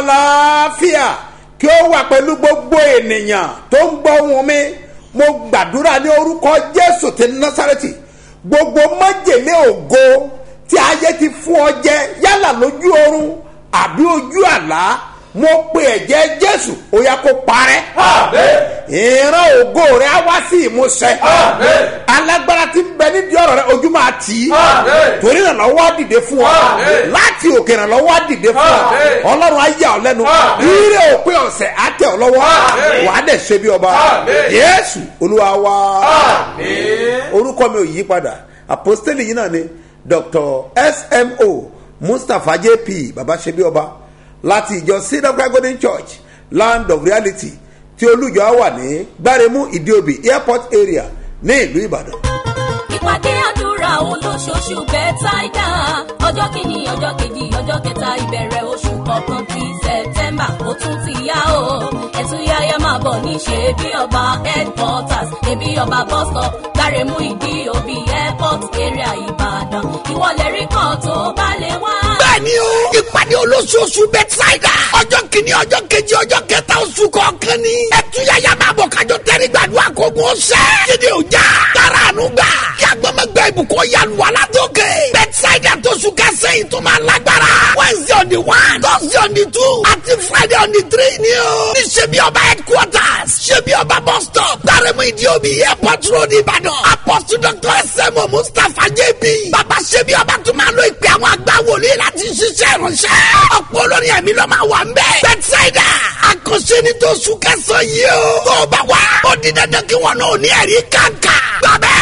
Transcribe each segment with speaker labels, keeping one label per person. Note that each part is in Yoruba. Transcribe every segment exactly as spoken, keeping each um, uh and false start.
Speaker 1: àlàáfíà kí ó wà pẹ̀lú gbogbo ènìyàn tó ń gbọ́ ohùn mi. Mo gbàdúrà ní orúkọ Jésù ti Násárẹ́tì, gbogbo májèlé ògo tí ayé ti fún ọ jẹ yálà lójú oorun àbí ojú àlá, mo pe ẹ̀jẹ̀ Jésù ó yá kó parẹ́.
Speaker 2: Àmín.
Speaker 1: Ìran ògo rẹ á wá sí ìmúṣẹ.
Speaker 2: Àmín.
Speaker 1: Alágbára tí ń bẹ nídìí ọ̀rọ̀ rẹ ojú máa tì í.
Speaker 2: Àmín.
Speaker 1: Torí ìrànlọ́wọ́ á dìde fún ọ.
Speaker 2: Àmín.
Speaker 1: Láti òkè ìrànlọ́wọ́ á dìde fún ọ.
Speaker 2: Àmín.
Speaker 1: Ọlọ́run á yà ọ́ lẹ́nu.
Speaker 2: Àmín.
Speaker 1: Ire òpin ọ̀sẹ̀ á tẹ̀ ọ́ lọ́wọ́.
Speaker 2: Àmín.
Speaker 1: Wàá dẹ̀ ṣe bí ọba.
Speaker 2: Àmín.
Speaker 1: Jésù Olúwa wa.
Speaker 2: Àmín.
Speaker 1: Orúkọ mi ò yí padà, àpọ́stélì yìí náà ni Doctor S M O Mustapha J P baba ṣe bí ọba láti ìjọ Cedar Golden Church Land of Reality tí olùjọ wà ní Gbáremú Ìdíòbí Airport area ní ìlú Ìbàdàn.
Speaker 3: Ìpàdé àdúrà olóṣooṣù Bẹ́táídà ọjọ́ kìíní ọjọ́ kejì ọjọ́ kẹta ìbẹ̀rẹ̀ oṣù kọ̀ọ̀kan ti September ó tún ti yá o ẹ̀túnyáyá máa bọ̀ ní ṣe bí ọba headquarters ẹbí ọba bus stop Gbáremú Ìdíòbí Airport area Ìbàdàn ìwọlẹ̀ rí kan tó bá lè wá.
Speaker 4: Bẹ́ẹ̀ni o, ìpàdé olóṣooṣù Bẹ́táídà ọjọ́ kìíní ọjọ́ kejì ọjọ́ kẹta oṣù kọ̀ọ̀kan ni ẹ̀túnyáyá máa bọ̀ kájọ tẹ́rí gbàdúrà kógun ọ̀sẹ̀ kéde òjà tààrà àánú gbà kí agbọ́mọgbẹ́ ìbùkún yanu alátòkè Bẹ́táídà tó sùn kẹsẹ̀ tó máa lágbára Wednesday on the one Thursday on the two àti Friday on the three ni o ní ṣebí ọba headquarters ṣebí ọba bus stop Gbáremú Ìdíòbí Airport Road Ìbàdàn Apostle Doctor S M O Mustapha J P bàbá ṣebí ọba tún máa lo ìpè àwọn àgbà wòlíì láti ṣiṣẹ́ ìránṣẹ́ ọ̀pọ̀ olórin ẹ̀mí ló máa wà ń bẹ̀ Bẹ́táídà àkànṣe ní tó sùn kẹsàn yìí o tó o bá wá ó di dandan kí wọn náà ní ẹ̀rí kàǹkà gbàgbẹ́.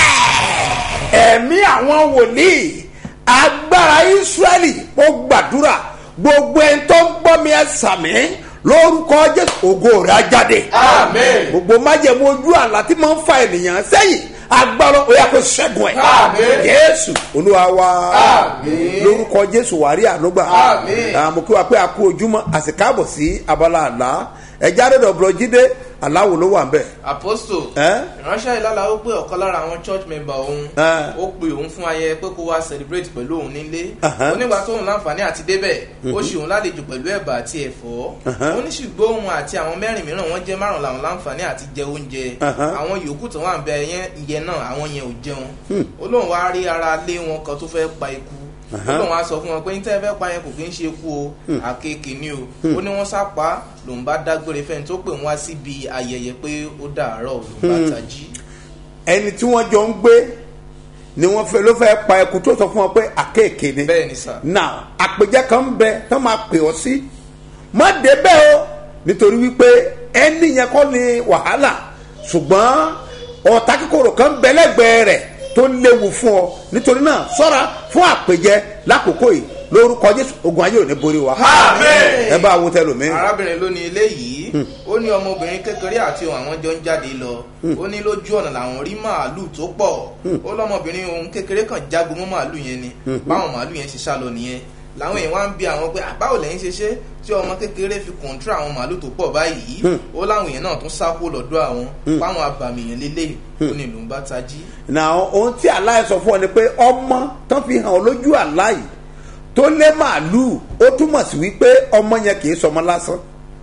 Speaker 1: Ẹ̀mí àwọn wòlíì agbára Ísírẹ́lì ó gbàdúrà gbogbo ẹni tó ń gbọ́ mi ẹ sàmí lórúkọ Jésù ògo rẹ̀ á jáde.
Speaker 2: Àmín.
Speaker 1: Gbogbo májẹ̀mú ojú àlá tí máa ń fa ènìyàn sẹ́yìn agbára ó yá kó ṣẹ́gun ẹ̀.
Speaker 2: Àmín.
Speaker 1: Jésù Olúwa wa.
Speaker 2: Àmín.
Speaker 1: Lórúkọ Jésù wàrí ànúgbà.
Speaker 2: Àmín.
Speaker 1: Àmọ́ kí wàá pé a kú ojúmọ́ àsìkáàbọ̀ sí abala àlá ẹ̀já rẹ̀ Bro Jídé aláwo ló wà ń bẹ̀.
Speaker 5: Apostle
Speaker 1: Eh?
Speaker 5: ìránṣẹ́ ìlàlá ó pé ọ̀kan lára àwọn church member òun
Speaker 1: Eh.
Speaker 5: ó pe òun fún ayẹyẹ pé kó wá celebrate pẹ̀lú òun nílé
Speaker 1: Uh-huh.
Speaker 5: ó nígbà tóun láǹfààní àti débẹ̀ ó ṣe òun lálejò pẹ̀lú ẹ̀bà àti ẹ̀fọ́
Speaker 1: Uh-huh.
Speaker 5: ó ní ṣùgbọ́n òun àti àwọn mẹ́rin mìíràn wọ́n jẹ́ márùn làwọn láǹfààní àti jẹ oúnjẹ
Speaker 1: Uh-huh.
Speaker 5: àwọn yòókù tó wà ń bẹ ìyẹn náà àwọn yẹn ò jẹun ó lóun wá rí ara lé wọn kan tó fẹ́ pa ikú ó lóun á sọ fún wọn pé ní tẹ́ fẹ́ pa yẹn kò kí ń ṣe kú o àkekèé ni o ó ní wọ́n sá pa lòun bá dágbére fẹ́ni tó pè wọ́n wá síbi ayẹyẹ pé ó dàárọ̀ lòun bá tají.
Speaker 1: Ẹni tí wọ́n jọ ń gbé ni wọ́n fẹ́ ló fẹ́ pa ẹkùn tó sọ fún wọn pé àkéèké ni.
Speaker 5: Bẹ́ẹ̀ ni sà.
Speaker 1: Now àpèjẹ kan ń bẹ tó máa pè ọ́ sí má débẹ̀ o nítorí wípé ẹni yẹn kọ́ ni wàhálà ṣùgbọ́n ọ̀tá kíkorò kan ń bẹ lẹ́gbẹ̀ẹ́ rẹ̀ tó léwu fún ọ nítorí náà ṣọ́ra fún àpèjẹ lákòókò yìí lórúkọ Jésù ogun ayé ò ní borí wa.
Speaker 5: Àmín.
Speaker 1: Ẹ bá wo tẹlòmíì.
Speaker 5: arábìnrin ló ní eléyìí ó ní ọmọbìnrin kékeré àti òun àwọn jọ ń jáde lọ ó ní lójú ọ̀nà làwọn rí màálù tó pọ̀ ó lọ́mọbìnrin òun kékeré kan jágun mọ́ màálù yẹn ni báwọn màálù yẹn ṣe sá lọ nìyẹn làwọn èèyàn wá ń bi àwọn pé àbáwò lẹ́yìn ṣe ṣe tí ọmọ kékeré fi kọ̀ǹtrà àwọn màálù tó pọ̀ báyìí ó láwọn èèyàn náà tún sá kó lọ́dọ̀ àwọn fáwọn abàmì yẹn lélẹ̀ ó ní ìlú ń bá tají.
Speaker 1: Now ohun tí aláì sọ fún ọ ni pé ọmọ tán fi hàn ọ lójú aláì tó lé màálùú ó túmọ̀ sí wípé ọmọ yẹn kì í sọmọ lásán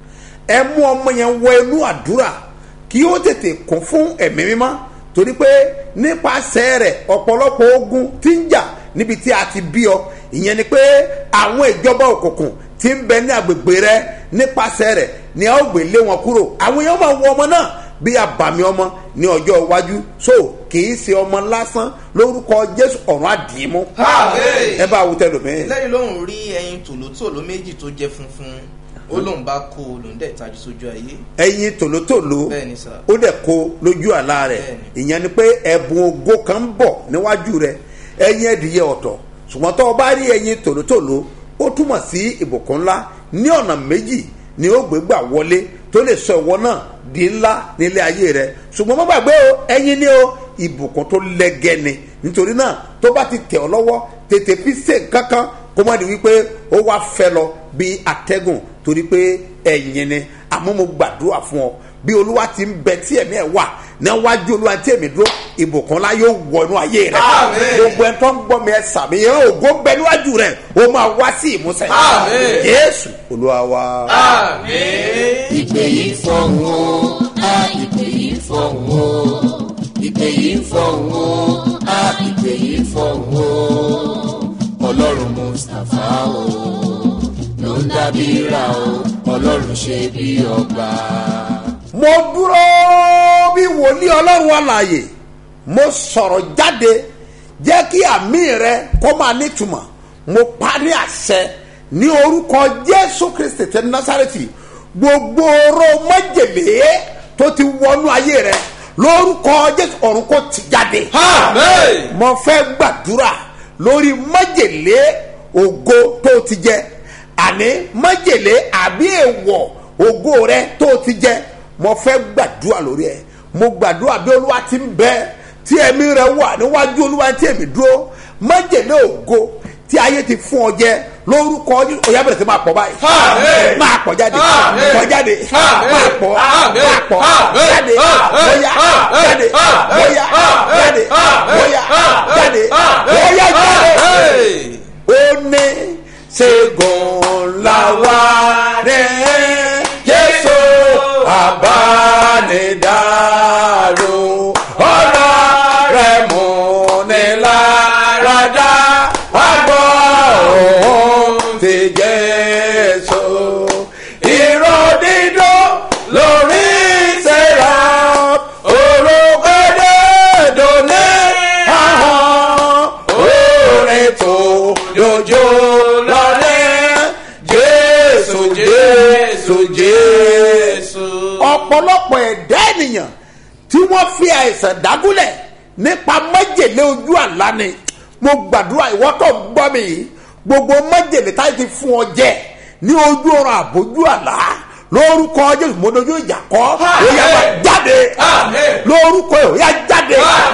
Speaker 1: ẹ mú ọmọ yẹn wọ inú àdúrà kí ó tètè kún fún ẹ̀mí mímọ́ torí pé nípasẹ̀ rẹ̀ ọ̀pọ̀lọpọ̀ ogun tí ń jà níbi tí a ti bí ọ ìyẹn ni pé àwọn ìjọba òkùnkùn tí ń bẹ ní agbègbè rẹ nípasẹ̀ rẹ̀ ni a ó gbé lé wọn kúrò àwọn èèyàn máa wọ ọmọ náà bí abàmì ọmọ ní ọjọ́ iwájú so kì í ṣe ọmọ lásán lórúkọ Jésù ọ̀run àdìmú.
Speaker 5: Àmín.
Speaker 1: Ẹ bá wo tẹlòmíì.
Speaker 5: lẹ́yìn lóhùn rí ẹyin tòlótòló méjì tó jẹ́ funfun ó lóun bá kó o lòun dẹ̀ tajú sójú ayé.
Speaker 1: ẹyin tòlótòló
Speaker 5: Bẹ́ẹ̀ni sà.
Speaker 1: ó dẹ̀ kó lójú àlá rẹ̀
Speaker 5: Bẹ́ẹ̀ni.
Speaker 1: ìyẹn ni pé ẹ̀bùn ògo kan ń bọ̀ níwájú rẹ̀ ẹyin ẹ̀dìyẹ ọ̀tọ̀ ṣùgbọ́n tó o bá rí ẹyin tòlótòló ó túmọ̀ sí ìbùkún ńlá ní ọ̀nà méjì ni ó gbé gbà wọlé tó lè sọ ìwọ náà di ńlá nílé ayé rẹ̀ ṣùgbọ́n má gbàgbé o ẹyin ni o ìbùkún tó lẹ́gẹ́ ni nítorí náà tó bá ti tẹ̀ ọ́ lọ́wọ́ tètè fi ṣe kankan kó má di wípé ó wá fẹ́ lọ bí atẹ́gùn torí pé ẹ̀yin ni àmọ́ mo gbàdúrà fún ọ bí olúwa ti ń bẹ tí ẹ̀mí ẹ̀ wà níwájú olúwa tí èmi dúró ìbùkún ńlá yóò wọnú ayé rẹ gbogbo ẹ̀ tó ń gbọ́ mi ẹ̀ sàmì yẹn ògo bẹ níwájú rẹ ó máa wá sí ìmúṣẹ Jésù olúwa wa.
Speaker 6: ìpè yìí fọ̀hún o ìpè yìí fọ̀hún o ìpè yìí fọ̀hún o ìpè yìí fọ̀hún o ọlọ́run Mustapha o ló ń dábìrà o ọlọ́run ṣe bí ọba.
Speaker 1: mo dúró bí wòlíì ọlọ́run alààyè mo sọ̀rọ̀ jáde jẹ́ kí àmì rẹ kó máa nítumọ̀ mo parí àṣẹ ní orúkọ Jésù Kristi ti Násárẹ́tì gbogbo oró májèlé tó ti wọnú ayé rẹ lórúkọ Jésù ọ̀run kó ti jáde. Àmín. mo fẹ́ gbàdúrà lórí májèlé ògo tó ti jẹ àní májèlé àbí èèwọ̀ ògo rẹ tó ti jẹ mo fẹ́ gbàdúrà lórí ẹ mo gbàdúrà bí olúwa ti ń bẹ tí ẹ̀mí rẹ wà níwájú olúwa tí èmi dúró májèlé ògo tí ayé ti fún ọ jẹ lórúkọ ọyá bẹ̀rẹ̀ sí máa pọ̀ báyìí máa pọ̀ jáde pọ̀ jáde máa pọ̀ máa pọ̀ jáde bóyá jáde bóyá jáde bóyá jáde bóyá jáde ó ní ṣẹ́gun làwa rẹ̀ Jésù àbánidáró ọ̀rọ̀ rẹ̀ mú ni láradá àgbọ̀ òun ti Jésù ìró dídùn lórí sẹ́ra orúkọdé dòní ahọ́n orin tó dojú lọ́lẹ́ Jésù Jésù Jésù. ọ̀pọ̀lọpọ̀ ẹ̀dá ènìyàn tí wọ́n fi àìsàn dágúnlẹ̀ nípa májèlé ojú àlá ni mo gbàdúrà ìwọ tó gbọ́ mi yìí gbogbo májèlé táyì ti fún ọ jẹ ní ojú ọ̀run àbójú àlá lórúkọ Jésù mo dojú ìjà kọ ó yá wá jáde lórúkọ ó yá jáde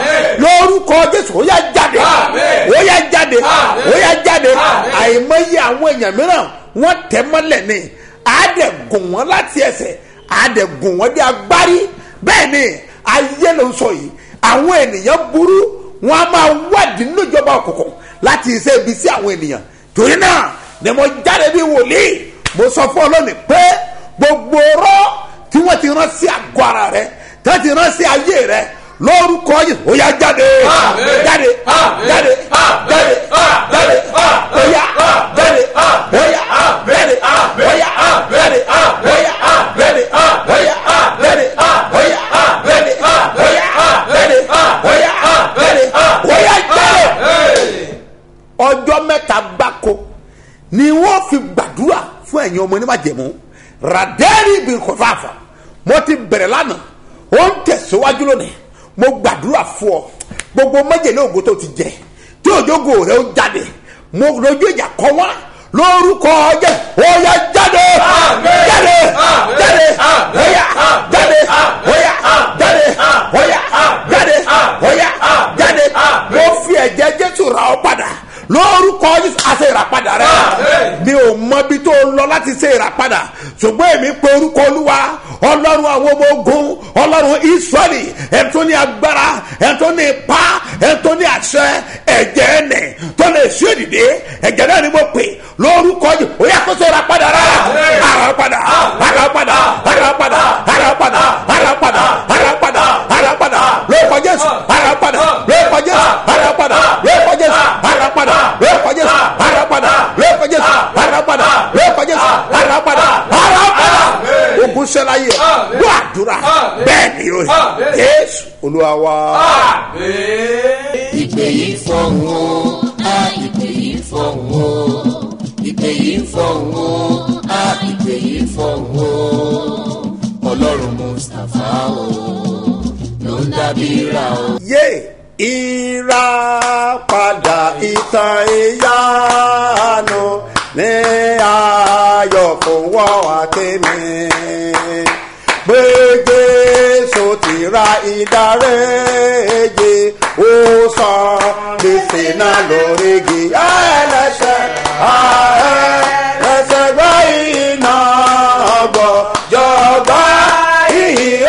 Speaker 1: lórúkọ Jésù ó yá jáde ó yá jáde ó yá jáde àìmọye àwọn èèyàn mìíràn wọ́n tẹ̀ mọ́lẹ̀ ni àádẹ́gùn wọn láti ẹsẹ̀ àádẹ́gùn wọn dé agbárí bẹ́ẹ̀ ni ayé ló ń sọ yìí àwọn ènìyàn burú wọn a máa wádìí nínú ìjọba òkùnkùn láti iṣẹ́ ibi sí àwọn ènìyàn torí náà ni mo jáde bí wòlíì mo sọ fún ọlọ́ni pé gbogbo ọ̀rọ̀ tí wọ́n ti rán sí àgọ́ ara rẹ tí wọ́n ti rán sí ayé rẹ lórúkọ yìí ó yá jáde jáde jáde jáde jáde ó yá jáde ó yá jáde ó yá jáde ó yá jáde ó yá jáde ó yá jáde ó yá jáde ó yá jáde ó yá jáde. ọjọ́ mẹ́ta gbáko ni wọ́n fi gbàdúrà fún ẹ̀yin ọmọ onímọ̀jẹ̀mú radẹ́rì bí kòfàfà mo ti bẹ̀rẹ̀ lánàá ó ń tẹ̀síwájú lónìí mo gbàdúrà fún ọ gbogbo májèlé ògo tó ti jẹ tí òjògo rẹ ó jáde mo lójú ìjà kọ wá lórúkọ ọjẹ ó yá jáde jáde jáde ó yá jáde ó yá jáde ó yá jáde ó yá jáde mo fi ẹ̀jẹ̀ Jésù ra ọ padà lórúkọ Jésù àṣẹ ìràpadà rẹ mi ò mọ ibi tó lọ láti ṣe ìràpadà ṣùgbọ́n èmi pe orúkọ Olúwa ọlọ́run àwọn ọmọ ogun ọlọ́run Ísírẹ́lì ẹni tó ní agbára ẹni tó ní ipá ẹni tó ní àṣẹ ẹ̀jẹ̀ ẹnẹ tó lè ṣe dìde ẹ̀jẹ̀ náà ni mo pè lórúkọ Jésù ó yá kó ṣe ìràpadà rẹ àràpadà àràpadà àràpadà àràpadà àràpadà àràpadà àràpadà lórúkọ Jésù àràpadà lórúkọ Jésù àràpadà lórúkọ Jésù àràpadà lórúkọ Jésù àràpadà lórúkọ Jésù àràpadà lórúkọ Jésù àràpadà àràpadà ogun ṣẹlẹ̀ ayé wọ àdúrà bẹ́ẹ̀ ni o Jésù Olúwa wa.
Speaker 6: ìpè yìí fọ̀hún o ìpè yìí fọ̀hún o ìpè yìí fọ̀hún o ìpè yìí fọ̀hún o ọlọ́run Mustapha o ló ń dábìrà o.
Speaker 1: yé ìràpadà ìtàn ìyanu ní ayọ̀ fún wọn àtẹ̀mí pé Jésù ti ra ìdáréjì ó san gbèsè náà lórí igi ẹlẹ́ṣẹ̀ ẹlẹ́ṣẹ̀ gbọ́ iná gbọ́ jọba ìhìn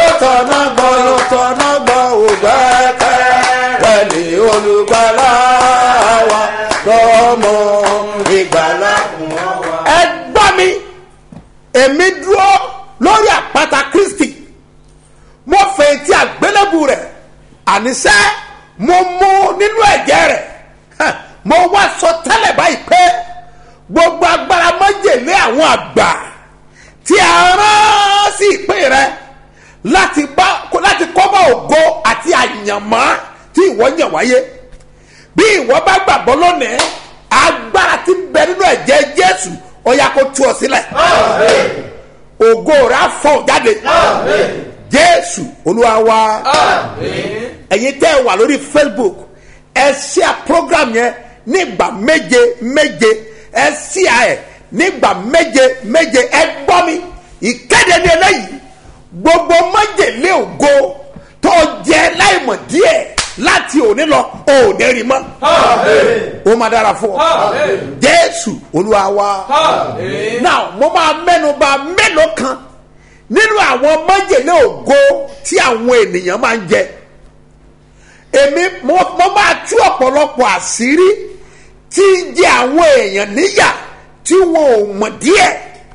Speaker 1: mo wá sọ tẹ́lẹ̀ báyìí pé gbogbo agbára májèlé àwọn àgbà tí a rán sí ìpín rẹ láti bá láti kọ́bọ̀ ògo àti àyànmọ́ tí ìwọ yàn wáyé bí ìwọ bá gbàgbọ́ lónìí agbára tí ń bẹ nínú ẹ̀jẹ̀ Jésù ó yá kó tú ọ sílẹ̀ ògo rẹ á fọ́ jáde Jésù Olúwa wa ẹ̀yin tẹ́ ẹ wà lórí Facebook ẹ share program yẹn nígbà méje méje ẹ share ẹ nígbà méje méje ẹ gbọ́ mi ìkéde ní eléyìí gbogbo májèlé ògo tó jẹ láìmọ̀ díẹ̀ láti òní lọ òní rí mọ́ ó máa dára fún ọ Jésù Olúwa wa now mo máa mẹ́nu bà mélòó kan nínú àwọn májèlé ògo tí àwọn ènìyàn máa ń jẹ èmi mo máa tú ọ̀pọ̀lọpọ̀ àṣírí tí ń jẹ àwọn èèyàn níyà tí wọn ò mọ̀ díẹ̀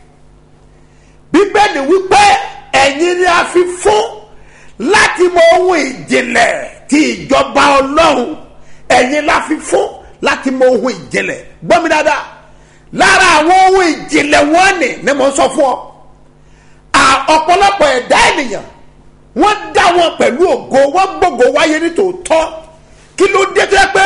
Speaker 1: Bíbélì wípé ẹ̀yin ni a fi fún láti mọ ohun ìjìnlẹ̀ ti ìjọba Ọlọ́run ẹ̀yin la fi fún láti mọ ohun ìjìnlẹ̀ gbọ́ mi dáadáa lára àwọn ohun ìjìnlẹ̀ wọn ni ni mo sọ fún ọ ọ̀pọ̀lọpọ̀ ẹ̀dá ènìyàn wọ́n dá wọn pẹ̀lú ògo wọ́n gbógo wáyé ní tòótọ́ kí ló dé tó yẹ pé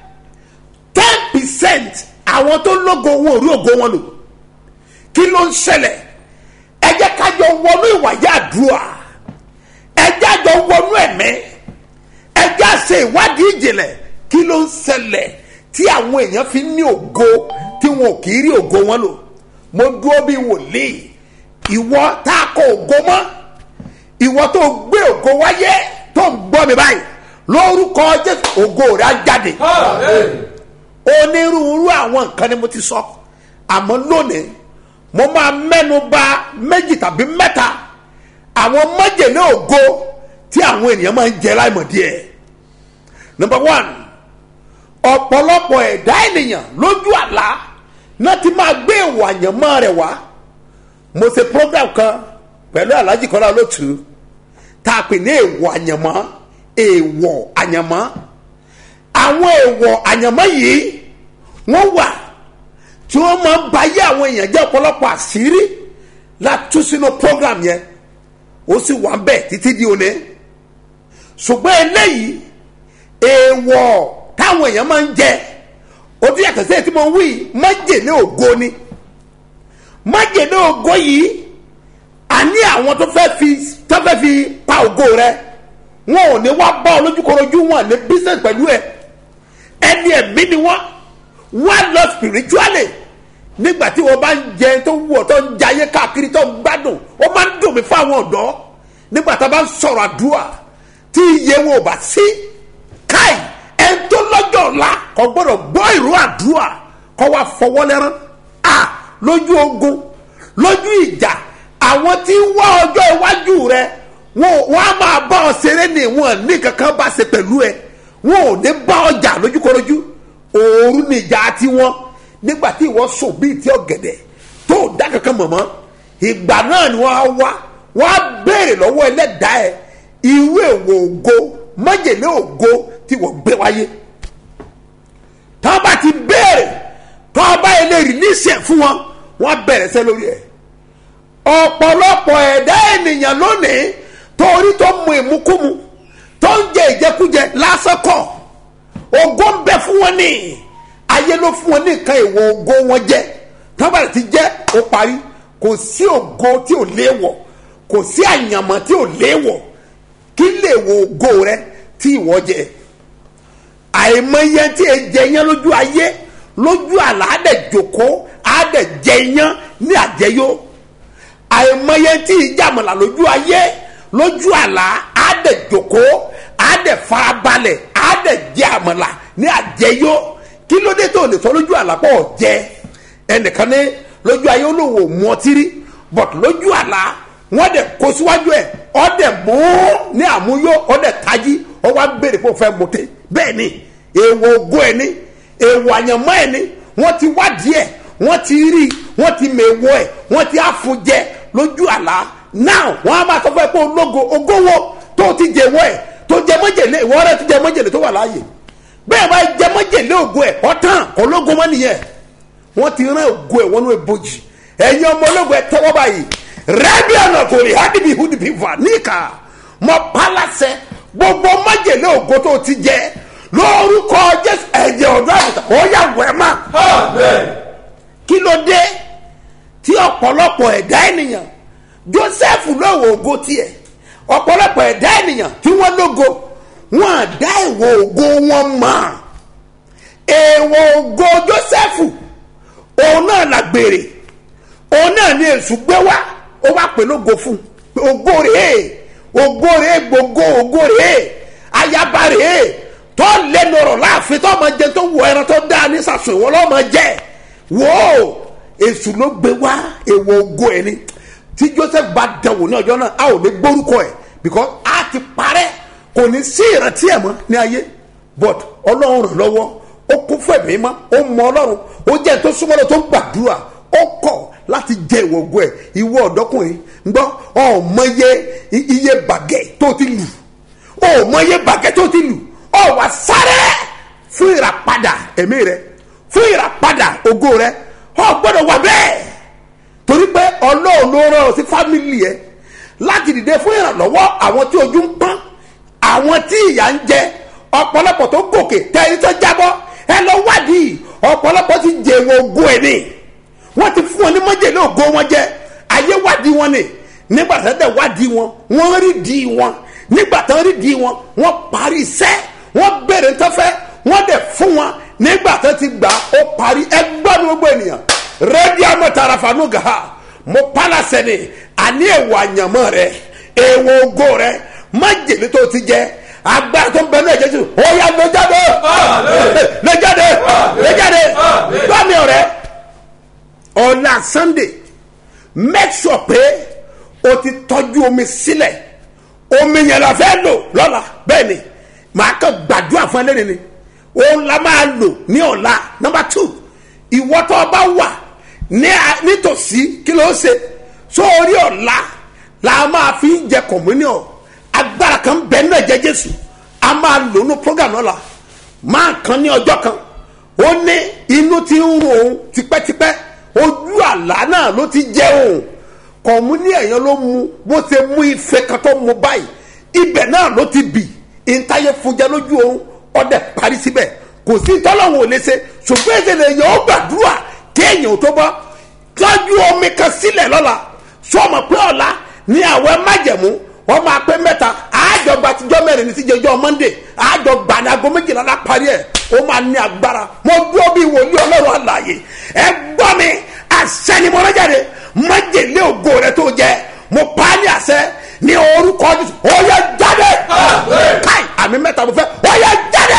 Speaker 1: ten percent àwọn tó lógo wọn ò rí ògo wọn lò kí ló ń ṣẹlẹ̀ ẹ jẹ́ ká jọ wọnú ìwàyà àdúrà ẹ jẹ́ àjọ wọnú ẹ̀mí ẹ jẹ́ àṣẹ ìwádìí ìjìnlẹ̀ kí ló ń ṣẹlẹ̀ tí àwọn èèyàn fi ní ògo tí wọn ò kì í rí ògo wọn lò mo dúró bí wòlíì ìwọ tá a kọ ògo mọ́ ìwọ tó gbé ògo wáyé tó ń gbọ́ mi báyìí lórúkọ Jésù ògo rẹ̀ á jáde onírúurú àwọn nǹkan ni mo ti sọ àmọ́ lónìí mo máa mẹ́nu bà méjì tàbí mẹ́ta àwọn májèlé ògo tí àwọn ènìyàn máa ń jẹ láìmọ̀ díẹ̀ number one ọ̀pọ̀lọpọ̀ ẹ̀dá ènìyàn lójú àlá náà ti máa gbé ìwà àyànmọ́ rẹ̀ wá mo ṣe program kan pẹ̀lú Alhaji Kọ́lá Olótù tá a pè ní èèwọ̀ àyànmọ́ èèwọ̀ àyànmọ́ àwọn èèwọ̀ àyànmọ́ yìí wọ́n wà tí wọ́n máa ń bayé àwọn èèyàn jẹ́ ọ̀pọ̀lọpọ̀ àṣírí látú sínú program yẹn ó sì wà bẹ́ẹ̀ títí di òní ṣùgbọ́n eléyìí èèwọ̀ táwọn èèyàn máa ń jẹ ó ti yàtọ̀ sí èyí tí mo wí májèlé ògo ni májèlé ògo yìí àní àwọn tó fẹ́ fi tó fẹ́ fi pa ògo rẹ wọn ò ní wá bá ọ lójúkorojú wọn ní business pẹ̀lú ẹ ẹni ẹ̀mí ni wọ́n wá lọ spiritually nígbà tí wọ́n bá ń jẹ tó wù ọ́ tó ń jayé káàkiri tó ń gbádùn ó máa ń dùn mí fáwọn ọ̀dọ́ nígbà tá a bá ń sọ̀rọ̀ àdúrà tí iye wọn ò bá sí káì ẹni tó lọ́jọ́ ọ̀la kò gbọ́dọ̀ gbọ́ ìró àdúrà kó wá fọwọ́ lẹ́rán à lójú ogun lójú ìjà àwọn tí ń wá ọjọ́ iwájú rẹ wọn á máa bá ọ ṣeré ní wọn ní kankan bá ṣe pẹ̀lú ẹ wọn ò ní bá ọjà lójúkorojú òòrù nìjà tiwọn nígbà tí ìwọ sùn bíi ti ọ̀gẹ̀dẹ̀ tó dá kankan mọ̀mọ́ ìgbà náà ni wọ́n á wá wọ́n á béèrè lọ́wọ́ ẹlẹ́dàá ẹ irú èwo ògo májèlé ògo tí wọ́n gbé wáyé tá a bá ti béèrè tó a bá yẹ lè rìlíìsì ẹ̀ fún wọn wọ́n á bẹ̀rẹ̀ sẹ́ lórí ẹ̀ ọ̀pọ̀lọpọ̀ ẹ̀dá ènìyàn lónìí torí tó mu ìmukúmu tó ń jẹ ìjẹkújẹ lásán kọ́ ògo ń bẹ fún wọn ní ayé ló fún wọn ní nǹkan ìwọ ògo wọn jẹ tábàlì ti jẹ ó parí kò sí ògo tí ò léèwọ̀ kò sí àyànmọ́ tí ò léèwọ̀ kí lè wo ògo rẹ tí ìwọ jẹ àìmọye tí ẹ jẹ yẹn lójú ayé lójú àlá á dẹ̀ jòkó á dẹ̀ jẹ yẹn ní àjẹyó àìmọye tí ìjàmọ̀lá lójú ayé lójú àlá á dẹ̀ jòkó á dẹ̀ farabalẹ̀ á dẹ̀ jẹ àmọ̀lá ní àjẹyó kí ló dé tó lè sọ lójú àlá pọ̀ jẹ ẹnìkan ní lójú ayé olówó mú ọtí rí but lójú àlá wọ́n dẹ̀ kó síwájú ẹ̀ ọ́ dẹ̀ mú ní àmúyó ọ́ dẹ̀ tají ọ́ wá béèrè pé ó fẹ́ mọ̀tẹ́ bẹ́ẹ̀ ni èèwọ̀ ògo ẹ̀ ní èèwọ̀ àyànmọ́ ẹ̀ ní wọ́n ti wádìí ẹ̀ wọ́n ti rí wọ́n ti mèwọ́ ẹ̀ wọ́n ti àfúnjẹ lójú àlá now wọ́n á máa sọ fún ẹ pé ológo ogówó tó ti jẹ̀wọ́ ẹ̀ tó jẹ mọ́jèlé ìwọ rẹ̀ tó jẹ mọ́jèlé tó wà láàyè bẹ́ẹ̀ bá jẹ májèlé ògo ẹ̀ ọ̀tàn ológun mọ́ nìyẹn wọ́n ti rán ògo ẹ̀ wọnú ebojì ẹ̀yin ọmọ ológun ẹ̀ tẹ́wọ́ báyìí rẹ́bí ọ̀nà kò rí hádìbí húdìbí fà níkà mọ pálásẹ gbogbo májèlé ògo tó ti jẹ lórúkọ Jésù ẹ̀jẹ̀ ọ̀dọ́ àgùntàn ó yà wẹ̀ má. kí ló dé tí ọ̀pọ̀lọpọ̀ ẹ̀dá ènìyàn Joseph lọ́wọ́ ògo tiẹ̀ ọ̀pọ̀lọpọ̀ ẹ̀dá ènìyàn tí wọ́n lógo wọn àdá èwo ògo wọn mọ̀ èwo ògo Joseph òun náà làgbèrè òun náà ní èṣù gbé wá ó wá pè lógo fún ògo rèé ògo rèé gbogbo ògo rèé ayaba rèé tó lẹ́nu ọ̀rọ̀ láàfin tó máa jẹ tó wọ ẹran tó dáa ní sàṣùn ìwọ lọ́ọ́ máa jẹ wò ó èṣù ló gbé wá èwo ògo ẹ̀ ni tí Joseph bá dẹ̀wò ní ọjọ́ náà a ò lè gbórúkọ ẹ̀ because a ti parẹ́ kò ní sí ìrántí ẹ̀ mọ́ ní ayé but ọlọ́run ràn lọ́wọ́ ó kún fún ẹ̀mí mọ́ ó mọ ọlọ́run ó jẹ́ tó súnmọ́ lọ tó ń gbàdúrà ó kọ̀ láti jẹ ìwọ ògo ẹ̀ ìwọ ọ̀dọ́kùnrin gbọ́ ọ̀mọye iye bàgẹ́ tó ti lù ọ̀mọye bàgẹ́ tó ti lù ọ̀ wá sáré fún ìràpadà ẹ̀mí rẹ fún ìràpadà ògo rẹ ọ̀ gbọ́dọ̀ wà bẹ́ẹ̀ torí pé ọlọ́run ló rán ọ sí fámìlì ẹ láti dìde fún ìrànlọ́wọ́ àwọn tí ojú ń pọ́n àwọn tí ìyà ń jẹ ọ̀pọ̀lọpọ̀ tó gòkè tẹ́ni tó jábọ́ ẹ lọ wádìí ọ̀pọ̀lọpọ̀ ti jẹ̀wọ̀ ògo ẹ̀ ni wọ́n ti fún wọn ní májèlé ògo wọn jẹ ayé wádìí wọn ni nígbà tó dẹ̀ wádìí wọn wọ́n rí di wọn nígbà tó rí di wọn wọ́n parí iṣẹ́ wọ́n bèrè ń tọ́fẹ́ wọ́n dẹ̀ fún wọn nígbà tó ti gbà ó parí ẹgbẹ́ ní gbogbo ènìyàn rédíò amọ̀tàràfàánú gàá mo pálásẹ̀ ni àní èèwọ̀ àyànmọ́ rẹ èèwọ̀ ògo rẹ májèlé tó ti jẹ agbára tó ń bẹ náà jésù ó yá lọ jáde lọ jáde lọ jáde gbọ́mi ọ̀rẹ́ ọ̀la Sunday make sure pé o ti tọ́jú omi sílẹ̀ omi yẹn la fẹ́ lò lọ́la bẹ́ẹ̀ ni màá kàn gbàdúrà fún ẹlẹ́rìí ni òun la máa lò ní ọ̀la number two ìwọ tó o bá wà nítòsí kí ló ṣe sórí ọ̀la la máa fi ń jẹ communion agbára kan bẹ nínú ẹ̀jẹ̀ Jésù a máa lò ní program lọ́la máa kan ní ọjọ́ kan ó ní inú ti ń rún òun tipẹ́tipẹ́ ojú àlá náà ló ti jẹ́ òun communion ẹ̀yàn ló mu bó ṣe mú ife kan tó mu báyìí ibẹ̀ náà ló ti bì ìntayé fúnjẹ lójú òun ọdẹ parí síbẹ̀ kò sí tọ́lọ́hún ò lè ṣe ṣùgbọ́n èdè lèyàn ó gbàdúrà kéèyàn tó bọ́ tọ́jú omi kan sílẹ̀ lọ́la sọ́mọ pé ọ̀la ní àwẹ̀ májẹ̀mú wọ́n máa pé mẹ́ta àjọgbà tíjọ́ mẹ́rin ní tíjọ́ Monday àjọgbà ní aago méjìlá la parí ẹ̀ ó máa ní agbára mo dúró bí wòlíì ọlọ́run àlàyé ẹ gbọ́ mi àṣẹ ni mo rán jáde májèlé ògo rẹ tó jẹ mo pa á ní àṣẹ ní orúkọ Jésù ó yá jáde káì àmì mẹ́ta mo fẹ́ ó yá jáde.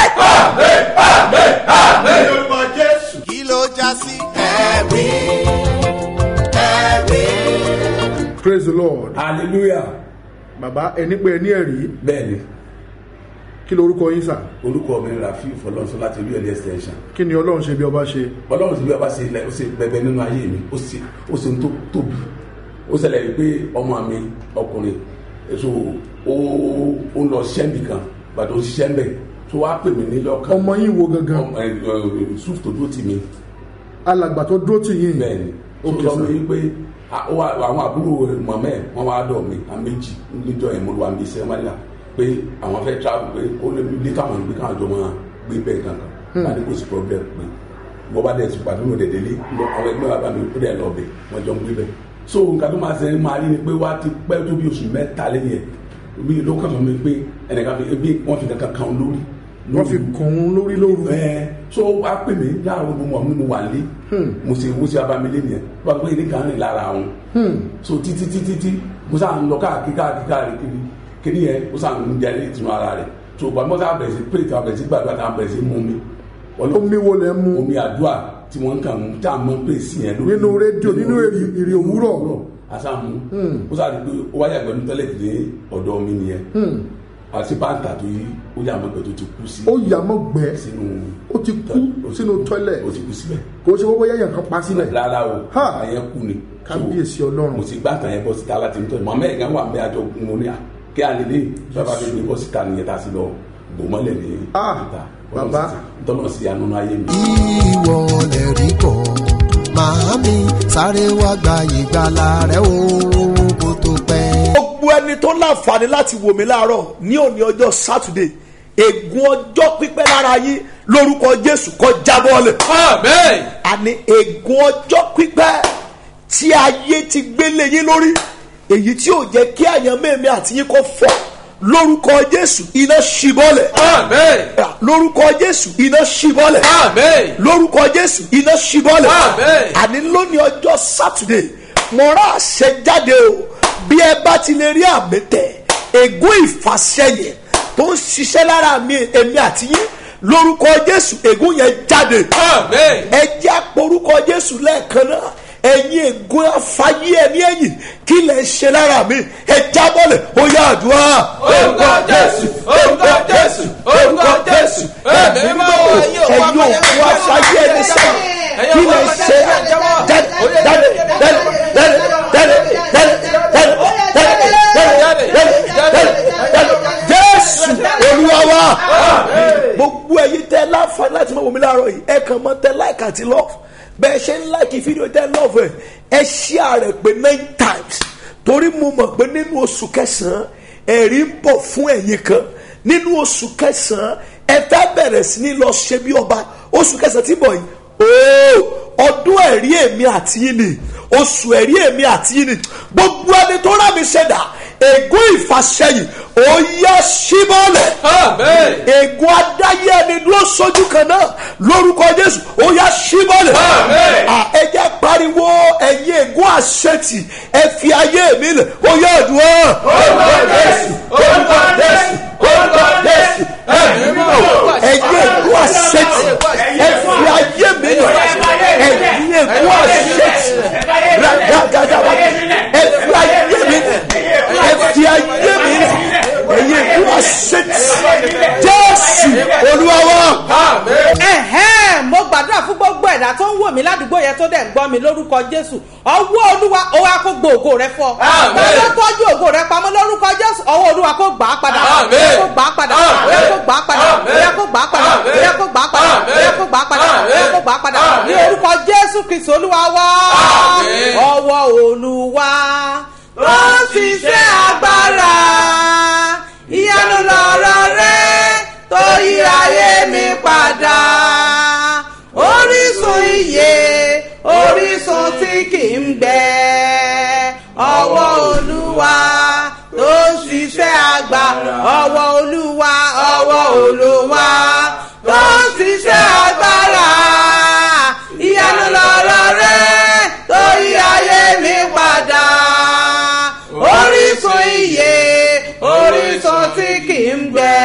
Speaker 2: kí ló já sí
Speaker 6: ẹ̀rí ẹ̀rí.
Speaker 7: Praise the Lord.
Speaker 8: Hallelujah.
Speaker 7: Bàbá ẹni pé ẹni ẹ̀rí.
Speaker 8: Bẹ́ẹ̀ni.
Speaker 7: Kí lorúkọ yín sà?
Speaker 8: Orúkọ mi Rafiu Fọlọ́nṣọ́ láti Olú Ẹ̀lẹ́ extension.
Speaker 7: Kí ni Ọlọ́run ṣe bí ọba ṣe?
Speaker 8: Ọlọ́run ṣe bí ọba ṣe ilẹ̀ ó ṣe bẹ̀bẹ̀ nínú ayé mi ó ṣe ó ṣe ń tó tóbi. Ó ṣẹlẹ̀ wípé ọmọ mi ọkùnrin èso ó ó lọ ṣẹ́ǹbì kan gbàdó ṣiṣẹ́ ń bẹ̀ tó wá pè mí nílọ́ kan.
Speaker 7: Ọmọ yín wo gangan?
Speaker 8: Yusuf tó dúró tì mí.
Speaker 7: Alàgbà tó dúró tì yín.
Speaker 8: Bẹ́ẹ̀ni ó sọ mi pé àwọn àbúrò mọ̀mọ́ ẹ̀ wọ́n wá dọ̀ mí à méjì níjọ́ ẹ̀ mo lọ àmì iṣẹ́ wọn nígbà pé àwọn fẹ́ travel pé ó lè lé káwọn gbé káwọn jọ máa gbé bẹ́ẹ̀ kankan láti kò sí problem pé mo bá dẹ̀ tùpà nínú dẹ̀dẹ̀ lé àwọn ẹgbẹ́ bàbá mi ó dẹ̀ lọ bẹ̀ wọ́n jọ ń gbé bẹ́ẹ̀ so nǹkan tó máa ṣe máa rí ni pé wá ti pẹ́ tó bí oṣù mẹ́ta lẹ́yìn ẹ̀ bí ló kàn mí pé ẹnìkan fi ebi wọ́n fi kankan kan lórí
Speaker 7: wọ́n fi kàn ń lórí lóru.
Speaker 8: ẹ so wá pè mí láàárọ̀ gbogbo ọmọ mi wà lé mo ṣe mo ṣe abamilé nìyẹn wọ́n pè ní kan rìn lára wọn so títí títí tí mo sáà ń lọ káàkiri káàkiri káàkiri kiri yẹn mo sáà ń jẹ ní ìtùnú ara rẹ̀ so gbàgbọ́ sáà bẹ̀rẹ̀ sí pé ìtàn bẹ̀rẹ̀ sí gbàgbọ́ àtàwọn bẹ̀rẹ̀ sí mú mi.
Speaker 7: omi wo lẹ mú.
Speaker 8: omi àdúrà tí wọ́n kàn mú tá a mọ̀ pé sí yẹn lórí.
Speaker 7: nínú rédíò nínú ìrì òwúrọ̀.
Speaker 8: àṣàmù ó sáà rí pé ó wáyà pẹ̀lú tọ́lẹ̀tì ní ọ̀dọ̀ mi nìyẹn àti báńkà tó yí ó yà mọ́ gbẹ tó ti kú sí.
Speaker 7: ó yà mọ́ gbẹ
Speaker 8: sínú
Speaker 7: ó ti kú sínú tọ́lẹ̀.
Speaker 8: ó ti kú síbẹ̀.
Speaker 7: kò ṣe gbogbo yẹn kan pa síbẹ̀.
Speaker 8: rárá o àyẹn kú ni.
Speaker 7: kábíyèsí ọlọ́run.
Speaker 8: mo ti gbá àtàn yẹn bọ́ síta láti ń tọ́ ìmọ̀ amẹ́ ìgbà wà mẹ́ àjọ mo ní à kí a lè lé bàbá mi gbé bọ́ síta nìyẹn tá a sì lọ bò mọ́lẹ̀ ní ìta
Speaker 7: bàbá
Speaker 8: tọ́lọ̀ sí àánú ayé mi.
Speaker 6: ìwọ lè rí bọ̀ màámi sáré wá gba ìgbàlà rẹ o kó tó pẹ́.
Speaker 1: gbogbo ẹni tó láǹfààní láti wò mí láàárọ̀ ní òní ọjọ́ sátidé ègún ọjọ́ pípẹ́ lára yín lórúkọ jésù kó jábọ́lẹ̀.
Speaker 5: Amen.
Speaker 1: àní ègún ọjọ́ pípẹ́ tí ayé ti gbélé yín lórí èyí tí ò jẹ́ kí àyàn mẹ́mẹ́ àti yín kó fọ́ lórúkọ jésù iná ṣíbọ́lẹ̀.
Speaker 5: Amen.
Speaker 1: lórúkọ jésù iná ṣíbọ́lẹ̀.
Speaker 5: Amen.
Speaker 1: lórúkọ jésù iná ṣíbọ́lẹ̀.
Speaker 5: Amen.
Speaker 1: àní lónìí ọjọ́ sátidé mo rán àṣẹ jáde o bí ẹ bá ti lè rí àmì tẹ̀ ègún ìfàsẹ́yìn tó ń ṣiṣẹ́ lára mi èmi àti yín lórúkọ jésù ègún yẹn jáde.
Speaker 5: Amen.
Speaker 1: ẹ jẹ́ àporúkọ jésù lẹ́ẹ̀kan náà ẹ̀yin ègún afáyé ẹni ẹ̀yìn kí lè ṣe lára mi ẹ jábọ́lẹ̀ ó yá àdúrà.
Speaker 5: Orúkọ Jésù, orúkọ Jésù, orúkọ Jésù, ẹ̀mí mímọ́
Speaker 1: ẹ̀yin òkú afáyé ẹni sẹ́yìn kí lè ṣe jáde jáde jáde jáde jáde jáde jáde jáde jésù olúwa wa. gbogbo ẹ̀yin tẹ́ láǹfààní láti mọ̀ wọ́n mi láàárọ̀ yìí ẹ kàn mọ́ tẹ́ láìka àti lọ́ọ̀fù bẹ́ẹ̀ ṣe ń láìkì fídíò tẹ́ lọ́ọ̀fù ẹ̀ ẹ share rẹ̀ pé nine times torí mo mọ̀ pé nínú oṣù kẹsàn-án ẹ̀rí ń bọ̀ fún ẹ̀yin kan nínú oṣù kẹsàn-án ẹ fẹ́ bẹ̀rẹ̀ sí ní lọ ṣe bí ọba oṣù kẹsàn-án tí bọ̀ yìí ooo ọdún ẹ̀rí èmi àti yín ni oṣù ẹ̀rí èmi àti yín ni gbogbo ẹni tó rà mí ṣẹ̀dá ègún ìfàsẹ́yìn ó yá síbọ̀lẹ̀.
Speaker 5: Amen.
Speaker 1: ègún adáyé ẹni dúró sójú kan náà lórúkọ jésù ó yá síbọ̀lẹ̀.
Speaker 5: Amen.
Speaker 1: ẹ jẹ́ pariwo ẹ̀yin ègún àṣetì ẹ fi ayé mi lẹ̀ ó yá àdúrà.
Speaker 5: Orúkọ Jésù, orúkọ Jésù, orúkọ Jésù, ẹ̀mí mímọ́.
Speaker 1: ẹ̀yin ègún àṣetì ẹ fi ayé mi lẹ̀ ẹ̀yin ègún àṣetì ràdàdàdàbà ẹ fi ayé mi lẹ̀ ẹ fi ayé mi lẹ̀ ẹ̀yin ègún àṣetì jésù olúwa wa.
Speaker 9: ẹ̀hẹ́n mo gbàdúrà fún gbogbo ẹ̀dá tó ń wò mí ládùúgbò yẹn tó dẹ̀ ń gbọ́ mi lórúkọ jésù ọwọ́ olúwa ó wá kó gbó ògo rẹ fọ́ ọjọ́ tọ́jú ògo rẹ pamọ́ lórúkọ jésù ọwọ́ olúwa kó gbà á padà kó gbà á padà kó gbà á padà kó gbà á padà kó gbà á padà kó gbà á padà kó gbà á padà ní orúkọ jésù kristu olúwa wá ọwọ́ olúwa ó ṣiṣẹ́ agbára ìyanu lọ̀rọ̀ rẹ tó yí ayé mi padà orísun ìyè orísun tí kì í gbẹ ọwọ́ olúwa tó ṣiṣẹ́ agbára ọwọ́ olúwa ọwọ́ olúwa tó ṣiṣẹ́ agbára ìyanu lọ̀rọ̀ rẹ tó yí ayé mi padà orísun ìyè orísun tí kì í gbẹ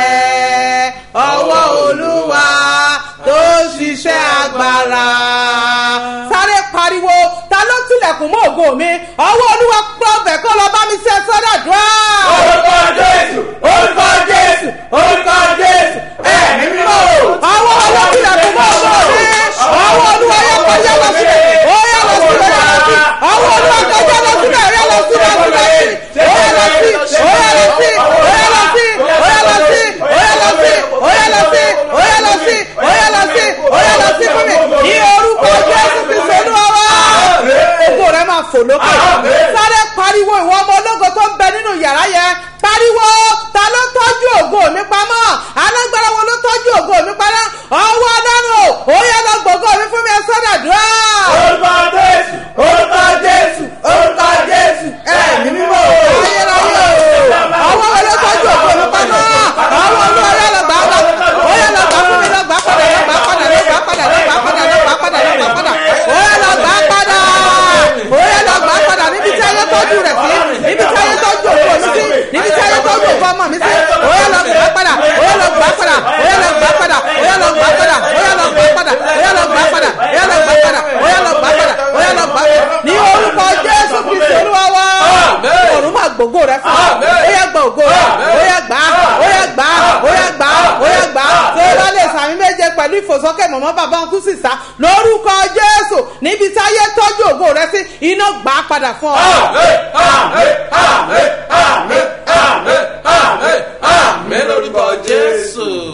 Speaker 9: ọwọ́ olúwa tó ṣiṣẹ́ agbára. sáré pariwo ta ló tilẹ̀kùn mọ́ ògo mi ọwọ́ olúwa pọ̀ bẹ̀ kó lọ bá mi ṣe sọ́dọ̀ dùn.
Speaker 5: Orúkọ Jésù, orúkọ Jésù, orúkọ Jésù, ẹ̀mí mímọ́.
Speaker 9: ọwọ́ olúwa tilẹ̀kùn mọ́ ògo mi ọwọ́ olúwa yẹ kó yẹ lọ sílẹ̀ ó yẹ lọ sílẹ̀ yẹ lọ sí ọwọ́ olúwa kó yẹ lọ sílẹ̀ yẹ lọ sílẹ̀ yẹ lọ sí ó yẹ lọ sí ó yẹ lọ sí ó yẹ lọ sí ó yẹ lọ sí ó yẹ lọ sí ó yẹ lọ sí ó yẹ lọ sí ó yẹ lọ sí ó yẹ lọ sí fún mi ní orúkọ jésù kristu olúwa wá ògo rẹ máa fò lókè sáré pariwo ìwọ ọmọ ológo tó ń bẹ nínú yàrá yẹn pariwo ta ló tọ́jú ògo mi pamọ́ alágbára wo ló tọ́jú ògo mi pamọ́ ọwọ́ ọlọ́run ó yẹ lọ gbogbo mi fún mi ẹ sọ́dọ̀ dùn.
Speaker 5: Orúkọ Jésù, orúkọ Jésù, orúkọ Jésù, ẹ̀mí mímọ́.
Speaker 9: ayérayé ọwọ́ wo ló tọ́jú ògo mi pamọ́ ọwọ́ olúwa yẹ lọ gbà á lọ ó yẹ lọ gbà fún mi lọ gbà padà lọ gbà padà lọ gbà padà lọ gbà padà lọ gbà padà lọ gbà padà ó yẹ lọ gbà padà ó yẹ lọ gbà padà níbi tí ayé tọ́jú rẹ̀ sí níbi tí ayé tọ́jú ògo mi sí níbi tí ayé tọ́jú ògo ọmọ mi sí ó yẹ lọ gbà padà ó yẹ lọ gbà padà ó yẹ lọ gbà padà ó yẹ lọ gbà padà ó yẹ lọ gbà padà ó yẹ lọ gbà padà ó yẹ lọ gbà padà ó yẹ lọ gbà padà ó yẹ lọ gbà padà ní orúkọ jésù kristu olúwa wá ọ̀run máa gbògo rẹ fún ọ ó yẹ gbà ògo rẹ ó yẹ gbà ó yẹ gbà ó yẹ gbà ó yẹ gbà tó o bá lè sàmì méje pẹ̀lú ìfòsókè mọ̀mọ́ bàbá ọkùn sísá lórúkọ jésù níbi tí ayé tọ́jú ògo rẹ sí iná gbà á padà fún ọ.
Speaker 5: Àmín, àmín, àmín, àmín, àmín, àmín, àmín lórúkọ Jésù.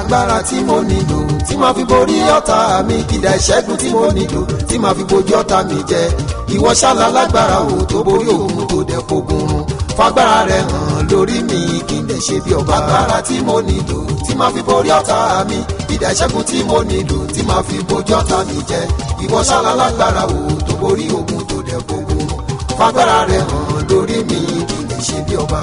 Speaker 10: agbára tí mo nílò tí màá fi borí ọ̀tá mi kìdá ìṣẹ́gun tí mo nílò tí màá fi bojú ọ̀tá mi jẹ ìwọ ṣálá lágbára o tó borí òun tó dẹ̀ fogun run fagbára rẹ hàn lórí mi kí n lè ṣe bí ọba agbára tí mo nílò tí màá fi borí ọ̀tá mi kìdá ìṣẹ́gun tí mo nílò tí màá fi bojú ọ̀tá mi jẹ ìwọ ṣálá lágbára o tó borí òun tó dẹ̀ fogun run fagbára rẹ hàn lórí mi kí n lè ṣe bí ọba.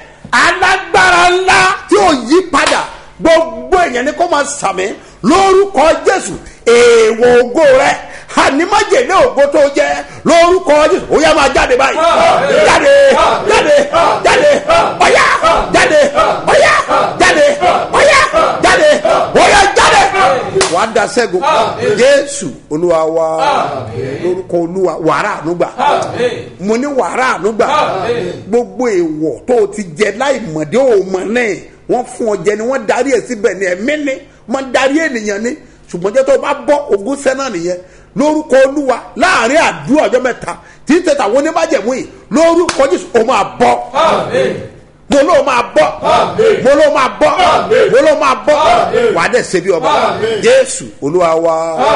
Speaker 1: alágbára ńlá tí ò yí padà gbogbo èèyàn ni kò máa sàmì lórúkọ jésù èèwọ̀ ògo rẹ ànímájèlé ògo tó jẹ lórúkọ jésù ó yá máa jáde báyìí jáde jáde jáde ọ̀yá jáde ọ̀yá jáde ọ̀yá jáde ọ̀yá jáde wàá da ṣẹ́gun jésù olúwa wa lórúkọ olúwa wàrà ànúgbà mo ní wàrà ànúgbà gbogbo èèwọ̀ tó o ti jẹ láì mọ̀dé òmọ̀ náà wọ́n fún ọ jẹ ni wọ́n darí ẹ̀ síbẹ̀ ní ẹ̀mí ni wọ́n darí ènìyàn ni ṣùgbọ́n jẹ́ tó o bá bọ́ ogún sẹ́nà nìyẹn lórúkọ olúwa láàrin àdúrà ọjọ́ mẹ́ta tí ń tẹ̀tà wọn ní májẹ̀mú yìí lórúkọ jésù o máa bọ́ mo ló máa bọ́ mo ló máa bọ́ mo ló máa bọ́ wàá dẹ̀ ṣe bí ọba jésù olúwa wa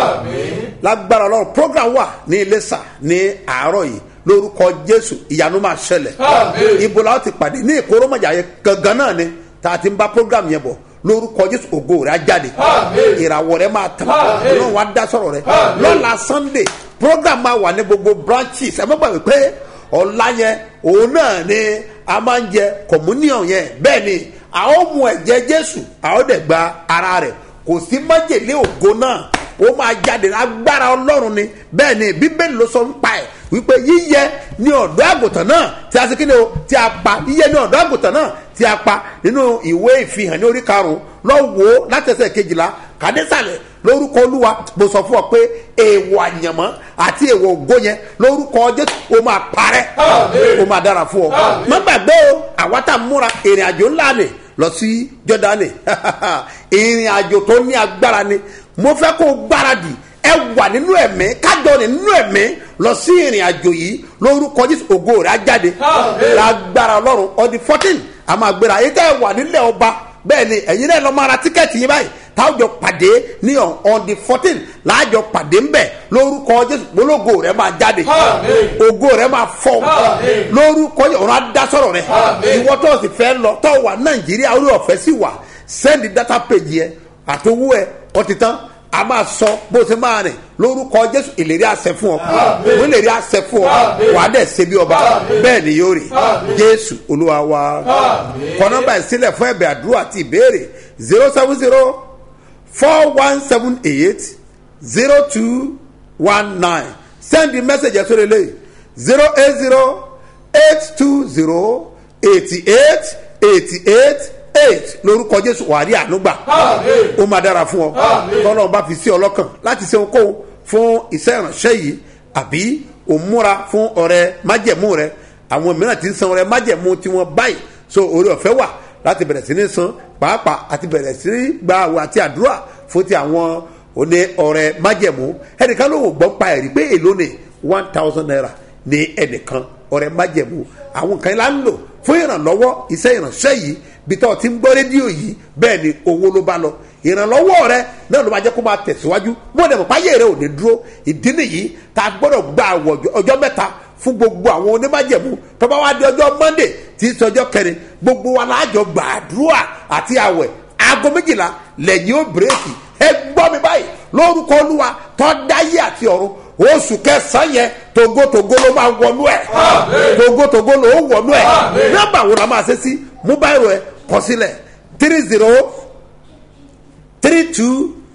Speaker 1: lágbára ọlọ́run program wà ní iléṣà ní àárọ̀ yìí lórúkọ jésù ìyanu máa ṣẹlẹ̀ ibo la ó ti pàdé ní ìkóròmọ̀jà yẹn gangan náà ni tá a ti ń bá program yẹn bọ̀ lórúkọ jésù ògo rẹ̀ á jáde ìràwọ̀ rẹ̀ máa tàn ọlọ́run wa dá sọ̀rọ̀ rẹ̀ lọ́la sunday program máa wà ní gbogbo branches ẹ má gbàgbé pé ọ̀la yẹn òun náà ni a máa ń jẹ communion yẹn bẹ́ẹ̀ ni a ó mu ẹ̀jẹ̀ jésù a ó dẹ̀ gba ara rẹ̀ kò sí májèlé ògo náà ó máa jáde agbára ọlọ́run ni bẹ́ẹ̀ ni bíbélì ló sọ ń pa ẹ̀ wípé yíyẹ ní ọ̀dọ́ àgùntàn náà tí a ṣe kí ni o tí a pa yíyẹ ní ọ̀dọ́ àgùntàn náà tí a pa nínú ìwé ìfihàn ní orí karùn-ún lọ́wọ́ látẹ̀sẹ̀ kejìlá kàdésàlẹ̀ lórúkọ olúwa mo sọ fún ọ pé èèwọ̀ àyànmọ́ àti èèwọ̀ ògo yẹn lórúkọ jésù ó máa parẹ́ ó máa dára fún ọ má gbàgbé o àwa tá a múra ìrìn àjò ńlá ni lọ sí jọ́dánì ìrìn àjò tó ní agbára ni mo fẹ́ kó gbáradì ẹ wà nínú ẹ̀mí kájọ nínú ẹ̀mí lọ sí ìrìn àjò yìí lórúkọ jésù ògo rẹ̀ á jáde lágbára ọlọ́run ọdún fourteen a máa gbéra ayé tẹ́ ẹ wà nílẹ̀ ọba bẹ́ẹ̀ ni ẹ̀yin náà lọ máa ra tíkẹ́ẹ̀tì yín báyìí táwọn jọ pàdé ní on the fourteen láàjọ pàdé ń bẹ̀ lórúkọ jésù gbólógo rẹ̀ máa jáde ògo rẹ̀ máa fọ́ lórúkọ ọ̀run adásọ̀rọ̀ rẹ̀ ìwọ tó sì fẹ́ lọ tó wà nàìjíríà orí ọ̀fẹ́ sì wà send data page yẹ àtòwú ẹ ọtí tán a máa sọ bó ṣe máa rìn lórúkọ jésù ìlérí àṣẹ fún ọ wọn ìlérí àṣẹ fún ọ wà á dẹ̀ ṣe bí ọba bẹ́ẹ̀ ni yóò rí jésù olúwa wa kọ nọ́mbà ìsílẹ̀ fún ẹ̀bẹ̀ àdúrà àti ìbéèrè zero seven zero four one seven eight zero two one nine send the message ẹ̀sọ́ lélẹ̀ zero eight zero eight two zero eighty eight eighty eight eight lórúkọ jésù wàá rí ànúgbà ó máa dára fún ọ tọ́lọ́run bá fi sí ọlọ́kàn láti ṣe ohunkóhun fún iṣẹ́ ìránṣẹ́ yìí àbí òmúra fún ọ̀rẹ́ májẹ̀mú rẹ àwọn mìíràn ti ń san ọ̀rẹ́ májẹ̀mú tiwọn báyìí so orí ọ̀fẹ́ wà láti bẹ̀rẹ̀ sí ní san pàápàá àti bẹ̀rẹ̀ sí ní gba àwọ̀ àti àdúrà fún ti àwọn òní ọ̀rẹ́ májẹ̀mú ẹnìkan ló wò gbọ́n pa ẹ̀rí pé èlò ní one thousand naira ní ẹnìkan ọ̀rẹ́ májẹ̀mú àwọn kan lá ń lò fún ìrànlọ́wọ́ iṣẹ́ ìránṣẹ́ yìí bí tọ́ ti ń gbọ́ rédíò yìí bẹ́ẹ̀ ni owó ló bá lọ ìrànlọ́wọ́ rẹ náà ló máa jẹ́ kó máa tẹ̀síwájú bóde mọ̀ páyé rẹ ò ní dúró ìdí nìyí tá a gbọ́dọ̀ gba àwọ̀ ọjọ́ mẹ́ta fún gbogbo àwọn onímájẹ̀mú tó bá wá di ọjọ́ monday tí í sọjọ́ kẹrin gbogbo wa láàjọ gbàdúrà àti àwẹ̀ aago méjìlá lẹ́yìn ó bírèkì ẹ gbọ́ mi báyìí lórúkọ olúwa tó dáyé àti ọ̀run oṣù kẹsàn-án yẹn togotogo ló máa wọnú ẹ togotogo ló wọnú ẹ nọ́mbà wo la máa ṣe sí mobile rẹ kọ sílẹ̀ three zero three two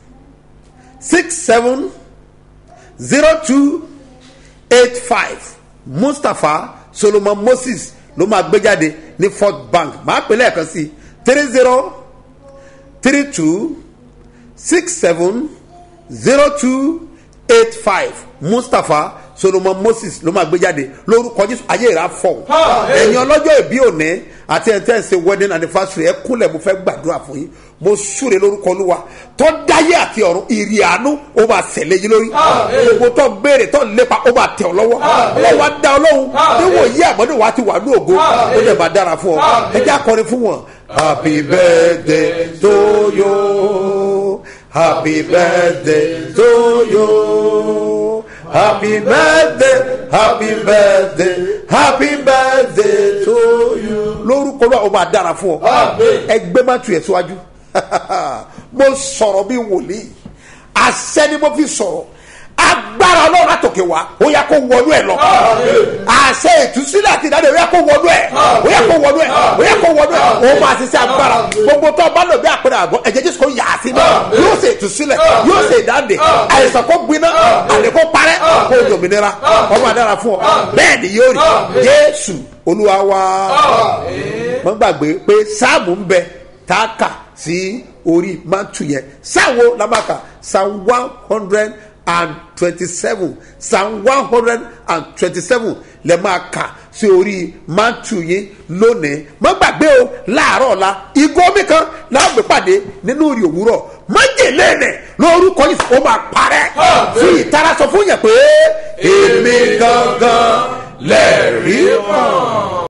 Speaker 1: six seven zero two eight five mustapha solomon moses ló máa gbé jáde ní fort bank máa pè lẹ́ẹ̀kan sí three zero three two six seven zero two eight five mustapha solomon moses ló máa gbé jáde lórúkọ jésù ayé ìrà fọ ẹ̀yin ọlọ́jọ́ ìbí òní àti ẹ̀ tẹ́ ẹ̀ ṣe wedding anniversary ẹ̀ kúnlẹ̀ mo fẹ́ gbàdúrà fún yín mo súre lórúkọ olúwa tó dáyé àti ọ̀run ìrì àánú ó máa ṣẹlẹ̀ yín lórí gbogbo tó béèrè tó lépa ó máa tẹ̀ ọ́ lọ́wọ́ ọlọ́wọ́ á dá ọlọ́run níwò yí àmọ́dé wa ti wà ní ògo ó dẹ̀ máa dára fún ọ ẹ jẹ́ akọrin fún wọn happy birthday to you, happy birthday to you, happy birthday, happy birthday, happy birthday to you. Lórúkọ náà ó máa dára fún ọ. Ẹgbẹ́ máa tu ẹ̀ síwájú. Mo sọ̀rọ̀ bí wòlíì. Àṣẹ ni mo fi sọ̀rọ̀. Agbára ọlọ́run látòkè wá ó yẹ kó wọnú ẹ lọ. Àṣẹ ìtúsílẹ̀ àti ìdájọ́ ó yẹ kó wọnú ẹ. ó yẹ kó wọnú ẹ. ó yẹ kó wọnú ẹ. ó máa ṣiṣẹ́ agbára. Gbogbo tó bá lò bí àpẹẹrẹ àgọ́ ẹ̀jẹ̀ Jésù kò yà á sí náà. Yóò ṣe ìtúsílẹ̀ yóò ṣe ìdáǹdè. Àìsàn kó gbiná àlè kó parẹ́ kó yòmìnira. Ọmọ àdára fún ọ. Bẹ́ẹ̀ ni yóò rí. Jésù Olúwa wa. Mo gbàgbé pé sáàmù ń bẹ tá a kà sí orí mántù yẹn. Sáwo la máa kà Psalm one hundred and twenty-seven Psalm one hundred and twenty-seven lè máa kà sí orí mántù yín lónìí. Má gbàgbé o láàárọ̀ ọ̀la ìgò omi kan láàgbé pàdé nínú ìrì òwúrọ̀ májèlé rẹ̀ lórúkọ yìí ó máa parẹ́. Fi ìtara sọ fún yẹn pé èmi gangan lẹ́rìí mọ̀.